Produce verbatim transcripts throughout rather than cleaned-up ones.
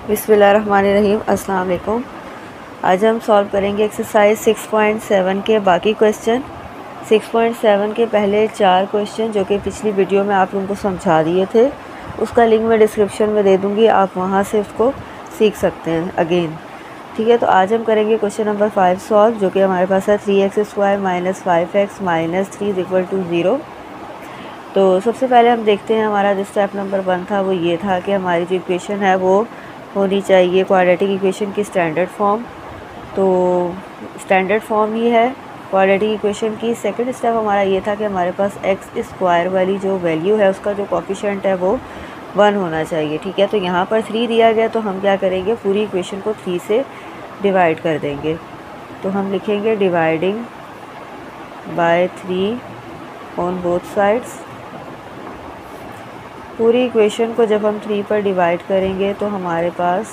बिस्मिल्लाहिर्रहमानिर्रहीम। अस्सलाम वालेकुम। आज हम सॉल्व करेंगे एक्सरसाइज सिक्स पॉइंट सेवन के बाकी क्वेश्चन। सिक्स पॉइंट सेवन के पहले चार क्वेश्चन जो कि पिछली वीडियो में आप लोगों को समझा दिए थे, उसका लिंक मैं डिस्क्रिप्शन में दे दूँगी, आप वहाँ से उसको सीख सकते हैं अगेन। ठीक है, तो आज हम करेंगे क्वेश्चन नंबर फाइव सॉल्व, जो कि हमारे पास है three x square minus five x minus three is equal to zero. तो सबसे पहले हम देखते हैं, हमारा जो स्टेप नंबर वन था वो ये था कि हमारी जो इक्वेशन है वो होनी चाहिए क्वाड्रेटिक इक्वेशन की स्टैंडर्ड फॉर्म। तो स्टैंडर्ड फॉर्म ही है क्वाड्रेटिक इक्वेशन की। सेकंड स्टेप हमारा ये था कि हमारे पास एक्स स्क्वायर वाली जो वैल्यू है उसका जो कोफिशिएंट है वो वन होना चाहिए। ठीक है, तो यहाँ पर थ्री दिया गया, तो हम क्या करेंगे, पूरी इक्वेशन को थ्री से डिवाइड कर देंगे। तो हम लिखेंगे dividing by three on both sides. पूरी इक्वेशन को जब हम थ्री पर डिवाइड करेंगे तो हमारे पास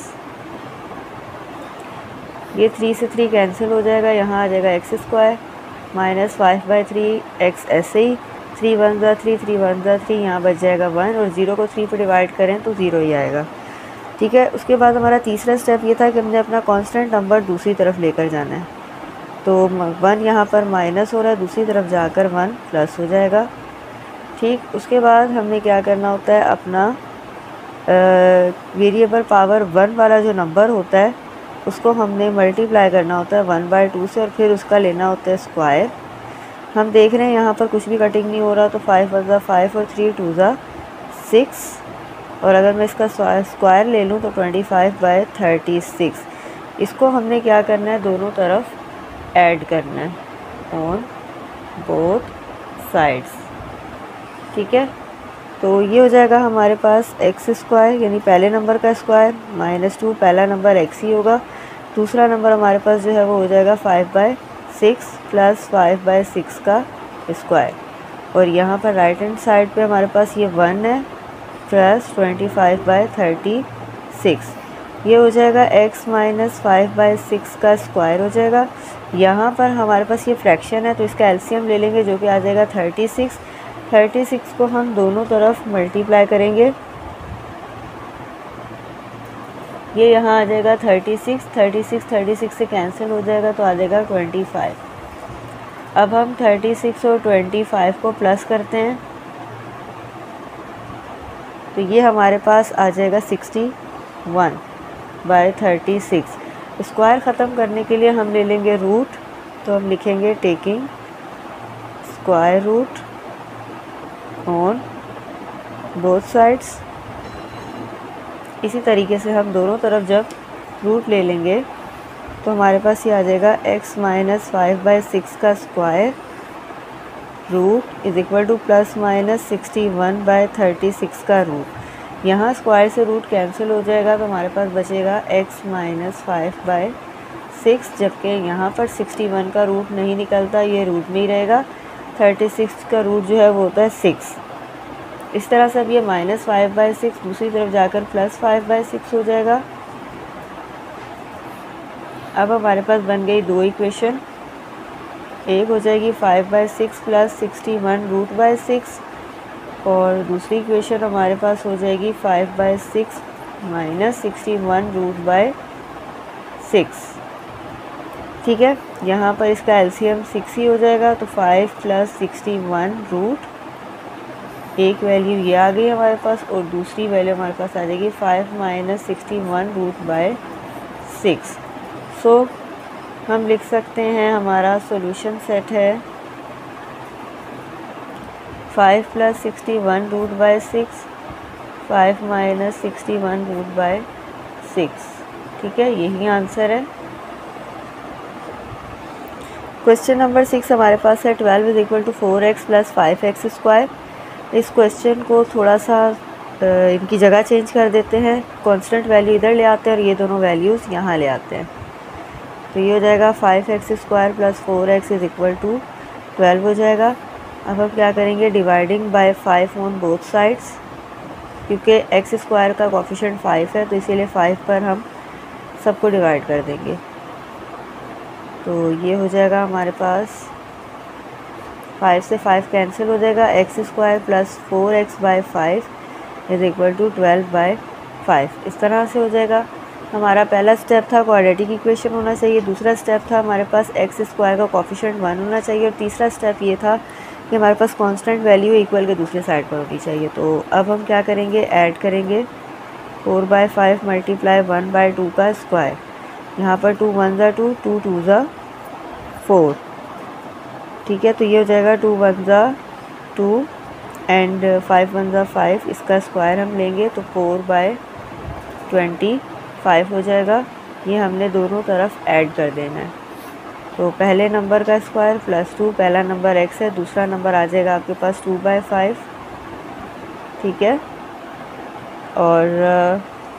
ये थ्री से थ्री कैंसिल हो जाएगा, यहाँ आ जाएगा x square minus five by three x ऐसे ही, थ्री वन ज़ा थ्री, थ्री वन ज़ा थ्री, यहाँ बच जाएगा वन, और ज़ीरो को थ्री पर डिवाइड करें तो ज़ीरो ही आएगा। ठीक है, उसके बाद हमारा तीसरा स्टेप ये था कि हमने अपना कांस्टेंट नंबर दूसरी तरफ लेकर जाना है। तो वन यहाँ पर माइनस हो रहा है, दूसरी तरफ जाकर वन प्लस हो जाएगा। ठीक, उसके बाद हमने क्या करना होता है, अपना वेरिएबल पावर वन वाला जो नंबर होता है उसको हमने मल्टीप्लाई करना होता है वन बाई टू से, और फिर उसका लेना होता है स्क्वायर। हम देख रहे हैं यहाँ पर कुछ भी कटिंग नहीं हो रहा, तो फाइव वन ज़ा फाइव और थ्री टू ज़ा सिक्स, और अगर मैं इसका स्क्वायर ले लूँ तो twenty five by thirty six. इसको हमने क्या करना है, दोनों तरफ ऐड करना है ऑन बोथ साइड्स। ठीक है, तो ये हो जाएगा हमारे पास एक्स स्क्वायर यानी पहले नंबर का स्क्वायर माइनस टू, पहला नंबर एक्स ही होगा, दूसरा नंबर हमारे पास जो है वो हो जाएगा five by six plus five by six का स्क्वायर, और यहाँ पर राइट हैंड साइड पे हमारे पास ये वन है plus twenty five by thirty six. ये हो जाएगा x minus five by six का स्क्वायर हो जाएगा। यहाँ पर हमारे पास ये फ्रैक्शन है तो इसका एलसीएम ले लेंगे, जो कि आ जाएगा थर्टी सिक्स। थर्टी सिक्स को हम दोनों तरफ मल्टीप्लाई करेंगे, ये यहाँ आ जाएगा thirty six, thirty six thirty six से कैंसिल हो जाएगा तो आ जाएगा ट्वेंटी फाइव। अब हम थर्टी सिक्स और ट्वेंटी फाइव को प्लस करते हैं तो ये हमारे पास आ जाएगा sixty one by thirty six. Square ख़त्म करने के लिए हम ले लेंगे रूट, तो हम लिखेंगे taking square root on both sides. इसी तरीके से हम दोनों तरफ जब रूट ले लेंगे तो हमारे पास ये आ जाएगा x minus five by six का square root is equal to plus minus sixty one by thirty six का रूट। यहाँ स्क्वायर से रूट कैंसिल हो जाएगा तो हमारे पास बचेगा x minus five by six, जबकि यहाँ पर सिक्सटी वन का रूट नहीं निकलता, ये रूट में ही रहेगा। थर्टी सिक्स का रूट जो है वो होता है सिक्स। इस तरह से अब ये माइनस फाइव बाई सिक्स दूसरी तरफ जाकर प्लस फाइव बाई सिक्स हो जाएगा। अब हमारे पास बन गई दो इक्वेशन, एक हो जाएगी five by six plus sixty one root by six, और दूसरी इक्वेशन हमारे पास हो जाएगी five by six minus sixty one root by six. ठीक है, यहाँ पर इसका एलसीएम सिक्स ही हो जाएगा, तो five plus sixty one root, एक वैल्यू ये आ गई हमारे पास, और दूसरी वैल्यू हमारे पास आ जाएगी five minus sixty one root by six. So हम लिख सकते हैं हमारा सॉल्यूशन सेट है five plus sixty one root by six, five minus sixty one root by six. ठीक है, यही आंसर है। क्वेश्चन नंबर सिक्स हमारे पास है twelve is equal to four x plus five x square. इस क्वेश्चन को थोड़ा सा इनकी जगह चेंज कर देते हैं, कांस्टेंट वैल्यू इधर ले आते हैं और ये दोनों वैल्यूज़ यहाँ ले आते हैं। तो ये हो जाएगा five x square plus four x is equal to twelve हो जाएगा। अब हम क्या करेंगे, dividing by five on both sides, क्योंकि एक्स स्क्वायर का कोफिशिएंट फाइव है तो इसीलिए फाइव पर हम सबको डिवाइड कर देंगे। तो ये हो जाएगा हमारे पास फाइव से फाइव कैंसिल हो जाएगा, x square plus four x by five is equal to twelve by five, इस तरह से हो जाएगा। हमारा पहला स्टेप था क्वाड्रेटिक इक्वेशन होना चाहिए, दूसरा स्टेप था हमारे पास एक्स स्क्वायर का कोफिशिएंट वन होना चाहिए, और तीसरा स्टेप ये था कि हमारे पास कांस्टेंट वैल्यू इक्वल के दूसरे साइड पर होनी चाहिए। तो अब हम क्या करेंगे, ऐड करेंगे four by five multiply one by two का स्क्वायर, यहाँ पर टू वन ज़ा टू, टू टू ज़ा फोर, ठीक है। तो ये हो जाएगा टू वन ज़ा टू एंड फाइव वन ज़ा फाइव, इसका स्क्वायर हम लेंगे तो फोर बाई ट्वेंटी फाइव हो जाएगा। ये हमने दोनों तरफ ऐड कर देना है। तो पहले नंबर का स्क्वायर प्लस टू, पहला नंबर एक्स है, दूसरा नंबर आ जाएगा आपके पास टू बाई फाइव, ठीक है, और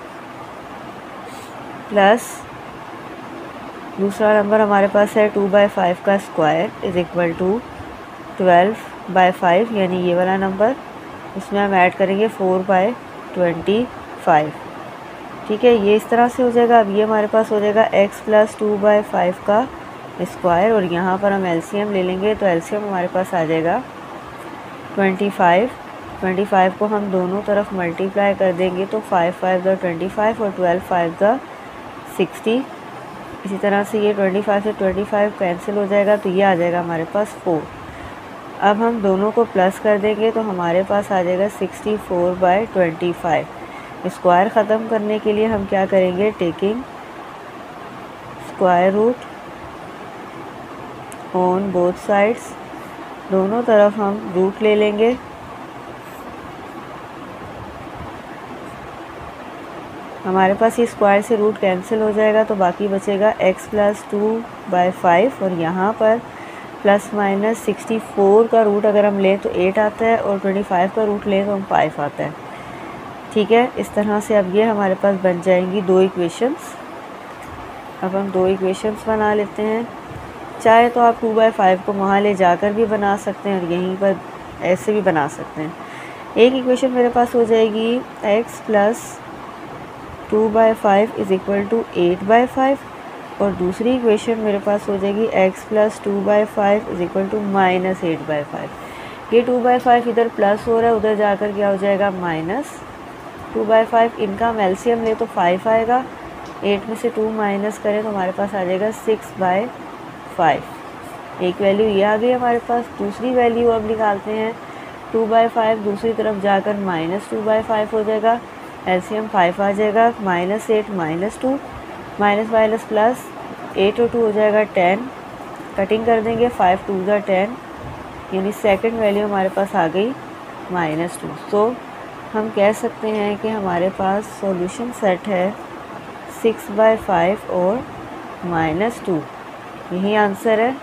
प्लस दूसरा नंबर हमारे पास है टू बाई फाइव का square is equal to twelve by five, यानी ये वाला नंबर, उसमें हम ऐड करेंगे फोर बाई ट्वेंटी फाइव, ठीक है। ये इस तरह से हो जाएगा। अब ये हमारे पास हो जाएगा x plus two by five का स्क्वायर, और यहाँ पर हम एलसीएम ले लेंगे तो एलसीएम हमारे पास आ जाएगा ट्वेंटी फाइव। ट्वेंटी फाइव को हम दोनों तरफ मल्टीप्लाई कर देंगे तो फाइव फाइव ज़ा ट्वेंटी फाइव और ट्वेल्व फाइव ज़ा सिक्सटी। इसी तरह से ये ट्वेंटी फाइव से ट्वेंटी फाइव कैंसिल हो जाएगा, तो ये आ जाएगा हमारे पास फोर। अब हम दोनों को प्लस कर देंगे तो हमारे पास आ जाएगा sixty four by twenty five. Square ख़त्म करने के लिए हम क्या करेंगे, taking square root on both sides, दोनों तरफ हम रूट ले लेंगे। हमारे पास ये स्क्वायर से रूट कैंसिल हो जाएगा तो बाकी बचेगा x plus two by five, और यहाँ पर प्लस माइनस सिक्सटी फोर का रूट अगर हम लें तो एट आता है, और ट्वेंटी फाइव का रूट लें तो हम फाइव आता है, ठीक है। इस तरह से अब ये हमारे पास बन जाएंगी दो इक्वेशंस। अब हम दो इक्वेशंस बना लेते हैं। चाहे तो आप टू बाई फाइव को वहाँ ले जाकर भी बना सकते हैं और यहीं पर ऐसे भी बना सकते हैं। एक इक्वेशन मेरे पास हो जाएगी x plus two by five is equal to eight by five, और दूसरी इक्वेशन मेरे पास हो जाएगी x plus two by five is equal to minus eight by five. ये टू बाई फाइव इधर प्लस हो रहा है, उधर जाकर क्या हो जाएगा माइनस टू बाई फाइव। इनका हम एलसीएम ले तो फाइव आएगा, एट में से टू माइनस करें तो हमारे पास आ जाएगा सिक्स बाई फाइव। एक वैल्यू ये आ गई हमारे पास। दूसरी वैल्यू अब निकालते हैं, टू बाई फाइव दूसरी तरफ जाकर माइनस टू बाई फाइव हो जाएगा, एलसीएम फाइव आ जाएगा, minus eight minus two, minus minus plus, eight और टू हो जाएगा टेन, कटिंग कर देंगे, फाइव टू ज़ा टेन, यानी सेकंड वैल्यू हमारे पास आ गई माइनस टू। सो हम कह सकते हैं कि हमारे पास सॉल्यूशन सेट है सिक्स बाई फाइव और माइनस टू, यही आंसर है।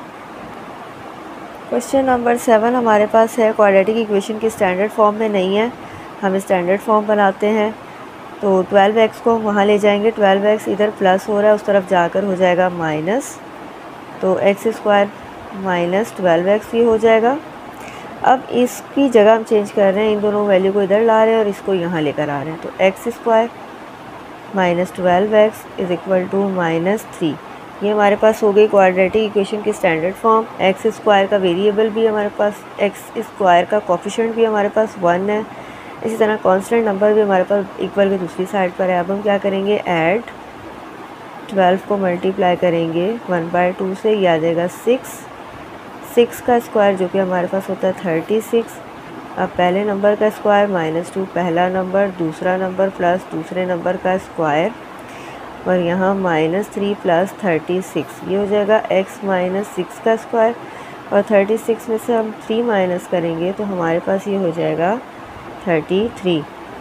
क्वेश्चन नंबर सेवन हमारे पास है क्वाड्रेटिक इक्वेशन की स्टैंडर्ड फॉर्म में नहीं है, हम स्टैंडर्ड फॉर्म बनाते हैं। तो ट्वेल्व एक्स को हम वहाँ ले जाएंगे, ट्वेल्व एक्स इधर प्लस हो रहा है, उस तरफ जाकर हो जाएगा माइनस, तो x square minus twelve x ये हो जाएगा। अब इसकी जगह हम चेंज कर रहे हैं, इन दोनों वैल्यू को इधर ला रहे हैं और इसको यहाँ लेकर आ रहे हैं, तो x square minus twelve x is equal to minus three. ये हमारे पास हो गई क्वाड्रेटिक इक्वेशन की स्टैंडर्ड फॉर्म। एक्स स्क्वायर का वेरिएबल भी हमारे पास, एक्स स्क्वायर का कोफिशिएंट भी हमारे पास वन है, इसी तरह कांस्टेंट नंबर भी हमारे पास इक्वल की दूसरी साइड पर है। अब हम क्या करेंगे, ऐड ट्वेल्व को मल्टीप्लाई करेंगे वन बाई टू से, ये आ जाएगा सिक्स, सिक्स का स्क्वायर जो कि हमारे पास होता है थर्टी सिक्स। अब पहले नंबर का स्क्वायर माइनस टू पहला नंबर, दूसरा नंबर प्लस दूसरे नंबर का स्क्वायर, और यहाँ minus three plus thirty six, ये हो जाएगा एक्स माइनस सिक्स का स्क्वायर, और थर्टी सिक्स में से हम थ्री माइनस करेंगे तो हमारे पास ये हो जाएगा थर्टी थ्री,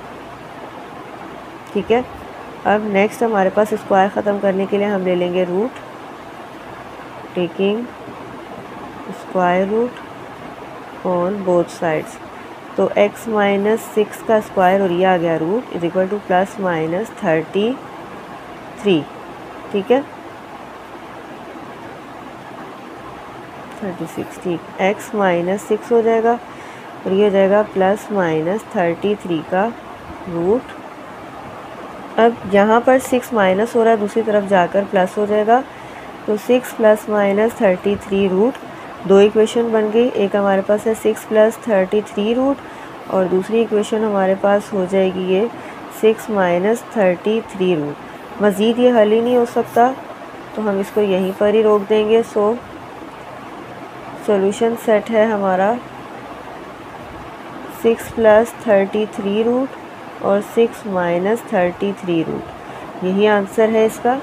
ठीक है। अब नेक्स्ट हमारे पास स्क्वायर ख़त्म करने के लिए हम ले लेंगे root, taking square root on both sides, तो x माइनस सिक्स का स्क्वायर और ये आ गया root is equal to plus minus thirty three, ठीक है, थर्टी सिक्स, ठीक, x माइनस सिक्स हो जाएगा और ये हो जाएगा प्लस माइनस थर्टी थ्री का रूट। अब यहाँ पर सिक्स माइनस हो रहा है, दूसरी तरफ जाकर प्लस हो जाएगा, तो six plus minus thirty three root, दो इक्वेशन बन गई। एक हमारे पास है six plus thirty three root और दूसरी इक्वेशन हमारे पास हो जाएगी ये six minus thirty three root. मज़ीद ये हल ही नहीं हो सकता, तो हम इसको यहीं पर ही रोक देंगे। सो सॉल्यूशन सेट है हमारा six plus thirty three root और six minus thirty three root, यही आंसर है इसका।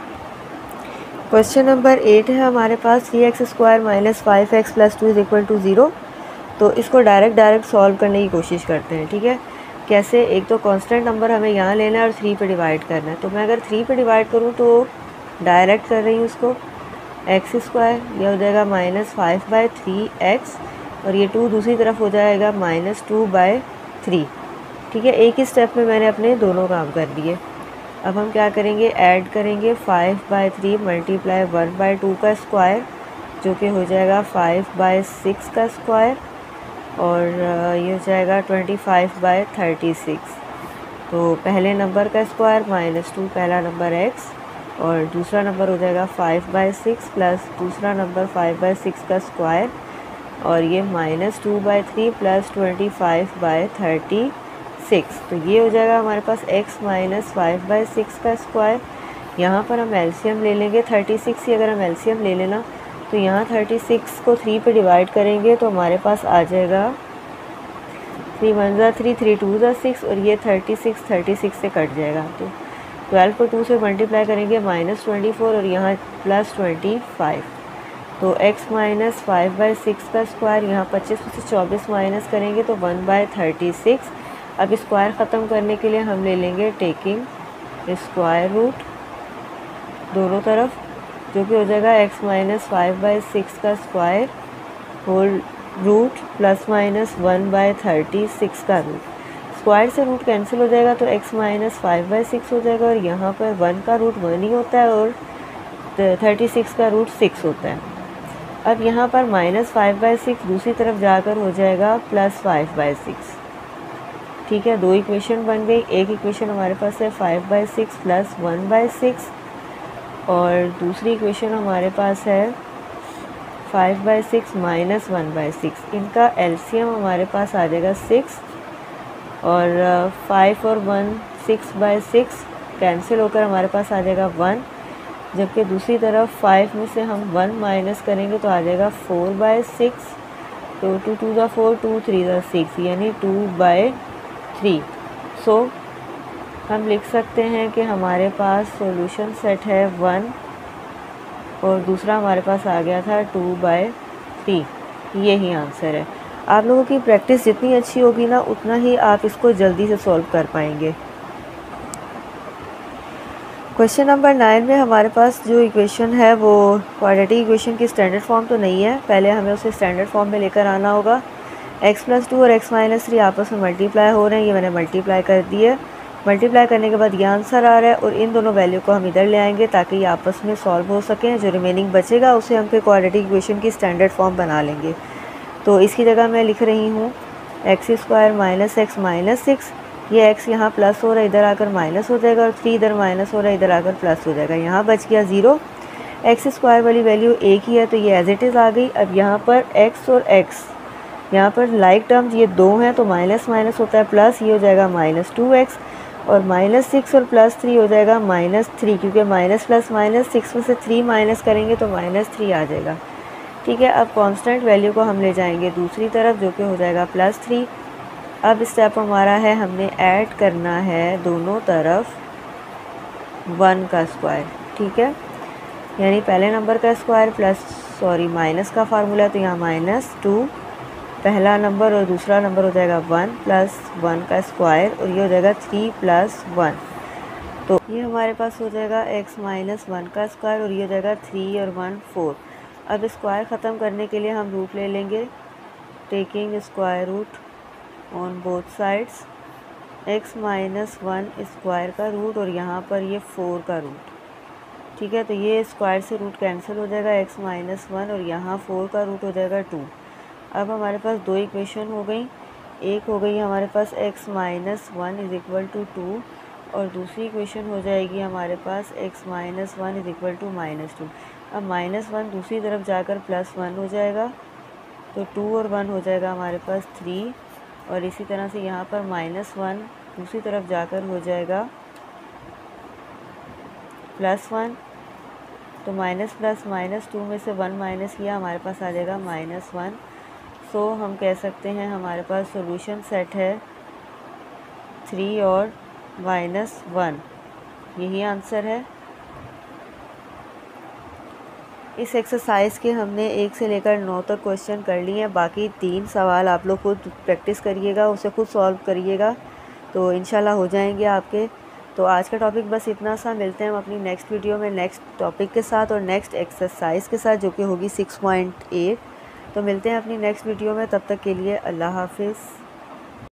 क्वेश्चन नंबर एट है हमारे पास, three x square minus five x plus two is equal to zero. तो इसको डायरेक्ट डायरेक्ट सॉल्व करने की कोशिश करते हैं। ठीक है, कैसे? एक तो कांस्टेंट नंबर हमें यहाँ लेना है और थ्री पे डिवाइड करना है। तो मैं अगर थ्री पे डिवाइड करूँ तो डायरेक्ट कर रही हूँ उसको, एक्स स्क्वायर यह हो जाएगा minus five by three x और ये टू दूसरी तरफ हो जाएगा माइनस टू बाई थ्री। ठीक है, एक ही स्टेप में मैंने अपने दोनों काम कर लिए। अब हम क्या करेंगे, ऐड करेंगे five by three multiply one by two का स्क्वायर, जो कि हो जाएगा फाइव बाई सिक्स का स्क्वायर, और ये हो जाएगा twenty five by thirty six. तो पहले नंबर का स्क्वायर माइनस टू, पहला नंबर एक्स, और दूसरा नंबर हो जाएगा फाइव बाई सिक्स प्लस दूसरा नंबर फाइव बाई सिक्स का स्क्वायर, और ये minus two by three plus twenty five by thirty six. तो ये हो जाएगा हमारे पास x minus five by six का स्क्वायर। यहाँ पर हम एलसीएम ले लेंगे, थर्टी सिक्स ही अगर हम एलसीएम ले लेना तो यहाँ थर्टी सिक्स को थ्री पे डिवाइड करेंगे तो हमारे पास आ जाएगा थ्री वन ज़ा थ्री, थ्री टू ज़ा सिक्स, और ये थर्टी सिक्स थर्टी सिक्स से कट जाएगा। तो ट्वेल्व को टू से मल्टीप्लाई करेंगे माइनस ट्वेंटी फोर और यहाँ प्लस ट्वेंटी फाइव। तो x minus five by six का स्क्वायर, यहाँ पच्चीस में से चौबीस माइनस करेंगे तो वन बाई थर्टी सिक्स। अब स्क्वायर ख़त्म करने के लिए हम ले लेंगे टेकिंग स्क्वायर रूट दोनों तरफ, जो कि हो जाएगा x minus five by six का square whole root plus minus one by thirty six का रूट। स्क्वायर से रूट कैंसिल हो जाएगा तो x minus five by six हो जाएगा, और यहाँ पर वन का रूट वन ही होता है और थर्टी सिक्स का रूट सिक्स होता है। अब यहाँ पर माइनस फाइव बाई सिक्स दूसरी तरफ जाकर हो जाएगा प्लस फाइव बाई सिक्स। ठीक है, दो इक्वेशन बन गई। एक इक्वेशन हमारे पास है five by six plus one by six, और दूसरी इक्वेशन हमारे पास है five by six minus one by six. इनका एलसीएम हमारे पास आ जाएगा सिक्स, और फाइव और one six by six cancel होकर हमारे पास आ जाएगा वन, जबकि दूसरी तरफ फाइव में से हम वन माइनस करेंगे तो आ जाएगा फोर बाई सिक्स। तो टू टू ज़ा फोर, टू थ्री ज़ा सिक्स, यानी टू बाई थ्री। सो हम लिख सकते हैं कि हमारे पास सॉल्यूशन सेट है वन, और दूसरा हमारे पास आ गया था टू बाई थ्री। यही आंसर है। आप लोगों की प्रैक्टिस जितनी अच्छी होगी ना, उतना ही आप इसको जल्दी से सॉल्व कर पाएंगे। क्वेश्चन नंबर नाइन में हमारे पास जो इक्वेशन है वो क्वाड्रेटिक इक्वेशन की स्टैंडर्ड फॉर्म तो नहीं है, पहले हमें उसे स्टैंडर्ड फॉर्म में लेकर आना होगा। x प्लस टू और x माइनस थ्री आपस में मल्टीप्लाई हो रहे हैं, ये मैंने मल्टीप्लाई कर दिए। मल्टीप्लाई करने के बाद ये आंसर आ रहा है, और इन दोनों वैल्यू को हम इधर ले आएंगे ताकि ये आपस में सॉल्व हो सकें। जो रिमेनिंग बचेगा उसे हम फिर क्वाड्रेटिक इक्वेशन की स्टैंडर्ड फॉर्म बना लेंगे। तो इसकी जगह मैं लिख रही हूँ x square minus x minus six. ये x यहाँ प्लस हो रहा है, इधर आकर माइनस हो जाएगा, और थ्री इधर माइनस हो रहा है, इधर आकर प्लस हो जाएगा। यहाँ बच गया ज़ीरो। एक्स स्क्वायर वाली वैल्यू एक ही है तो ये एज इट इज़ आ गई। अब यहाँ पर x और x, यहाँ पर लाइक टर्म्स ये दो हैं तो माइनस माइनस होता है प्लस, ये हो जाएगा माइनस टू एक्स, और माइनस सिक्स और प्लस थ्री हो जाएगा माइनस थ्री, क्योंकि माइनस प्लस माइनस सिक्स में से थ्री माइनस करेंगे तो माइनस थ्री आ जाएगा। ठीक है, अब कांस्टेंट वैल्यू को हम ले जाएंगे दूसरी तरफ, जो कि हो जाएगा प्लस थ्री। अब स्टेप हमारा है, हमने ऐड करना है दोनों तरफ वन का स्क्वायर। ठीक है, यानी पहले नंबर का स्क्वायर प्लस सॉरी माइनस का फार्मूला, तो यहाँ माइनस टू पहला नंबर और दूसरा नंबर हो जाएगा वन प्लस वन का स्क्वायर, और ये हो जाएगा थ्री प्लस वन। तो ये हमारे पास हो जाएगा x माइनस वन का स्क्वायर, और ये हो जाएगा थ्री और वन फोर। अब स्क्वायर ख़त्म करने के लिए हम रूट ले लेंगे, taking square root on both sides. x minus one square का रूट, और यहाँ पर ये फोर का रूट। ठीक है, तो ये स्क्वायर से रूट कैंसिल हो जाएगा, x माइनस वन और यहाँ फोर का रूट हो जाएगा टू। अब हमारे पास दो इक्वेशन हो गई, एक हो गई हमारे पास x minus one is equal to two, और दूसरी इक्वेशन हो जाएगी हमारे पास x minus one is equal to minus two. अब माइनस वन दूसरी तरफ जाकर प्लस वन हो जाएगा, तो टू और वन हो जाएगा हमारे पास थ्री, और इसी तरह से यहाँ पर माइनस वन दूसरी तरफ जाकर हो जाएगा प्लस वन, तो माइनस प्लस माइनस टू में से वन माइनस किया, हमारे पास आ जाएगा माइनस वन। सो हम कह सकते हैं हमारे पास सॉल्यूशन सेट है थ्री और माइनस वन, यही आंसर है। इस एक्सरसाइज के हमने एक से लेकर नौ तक क्वेश्चन कर लिए हैं। बाकी तीन सवाल आप लोग खुद प्रैक्टिस करिएगा, उसे खुद सॉल्व करिएगा, तो इंशाल्लाह हो जाएंगे आपके। तो आज का टॉपिक बस इतना सा। मिलते हैं हम अपनी नेक्स्ट वीडियो में नेक्स्ट टॉपिक के साथ और नेक्स्ट एक्सरसाइज के साथ, जो कि होगी सिक्स पॉइंट एट। तो मिलते हैं अपनी नेक्स्ट वीडियो में, तब तक के लिए अल्लाह हाफिज़।